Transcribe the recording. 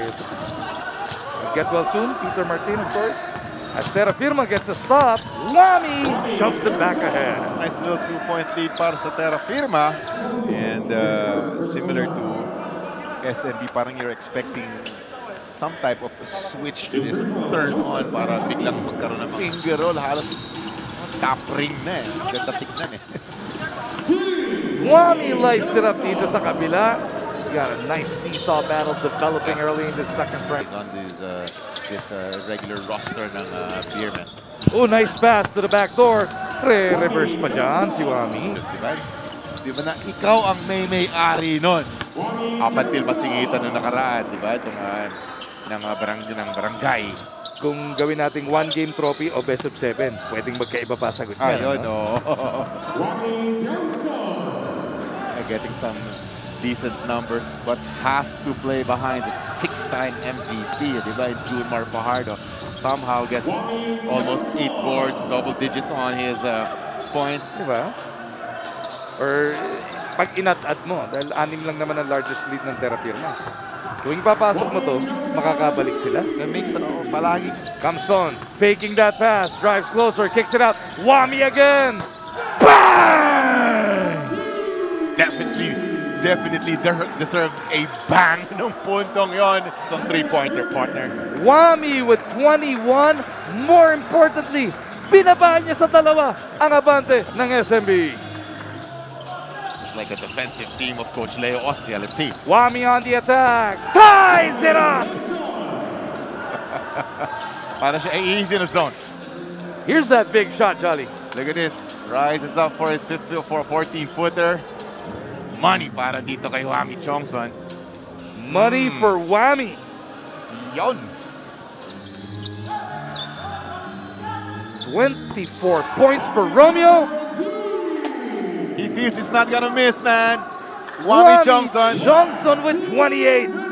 Get well soon, Peter Martin, of course. As Terrafirma gets a stop, Juami shoves the back ahead. Nice little 2-point lead para sa Terrafirma. And similar to SMB, parang you're expecting some type of switch to this turn on para biglang magkaroon ng finger roll. Halos top ring na eh. Ganda tignan eh. Juami lights it up dito sa kabila. Got a nice seesaw battle developing early in the second frame. On this regular roster ng Beerman. Oh, nice pass to the back door. Reverse pa dyan si Juami. Diba na ikaw ang may-ari nun? Up until masingitan na nakaraan, diba? Itong ng barangay. Kung gawin nating one-game trophy o best of 7, pwedeng magkaiba pa sagot niya. Ayun, no? Getting some decent numbers, but has to play behind the 6-time MVP, diba? Jumar Fajardo somehow gets almost 8 boards, double digits on his points, diba? Or pag inat-at mo, dahil 6 lang naman ang largest lead ng Terrafirma. Kung ipapasok mo to, makakabalik sila. Mix palagi. Comes on, faking that pass, drives closer, kicks it out. Juami again! Bang! Definitely deserved a bang nung puntong yon. Some three-pointer partner. Juami with 21. More importantly, binabaan niya sa 2 ang abante ng SMB. It's like a defensive team of Coach Leo Ostia. Let's see. Juami on the attack. Ties it up! Para siya easy in the zone. Here's that big shot, Jolly. Look at this. Rises up for his 14-footer. Money para dito kay Juami Tiongson. Money for Juami. Yon. 24 points for Romeo. He feels he's not gonna miss, man. Juami Tiongson with 28.